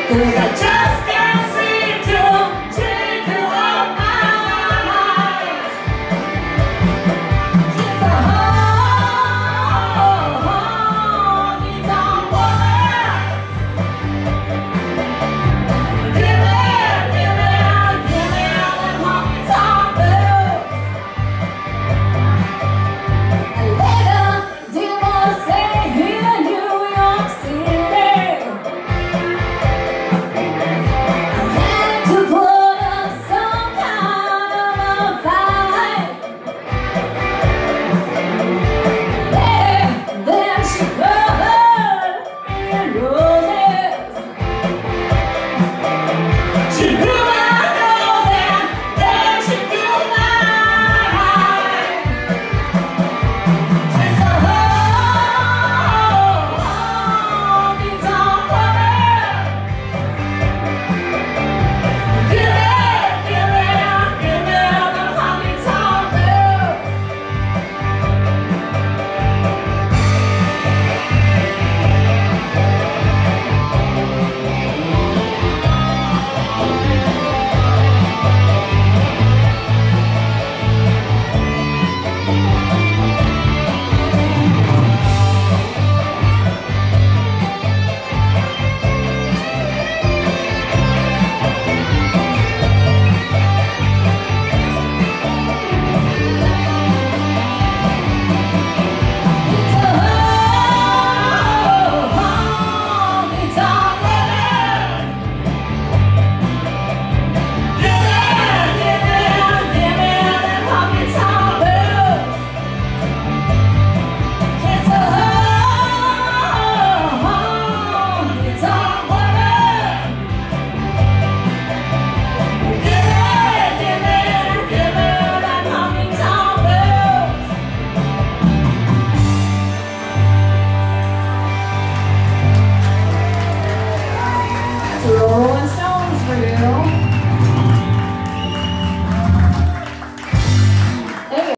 'cause I just can't seem to take you off my mind. She's a honky tonk woman. Give me them honky tonk blues. And later, divorcee here in New York City. I had to put up some kind of a fight. Then she covered me in roses.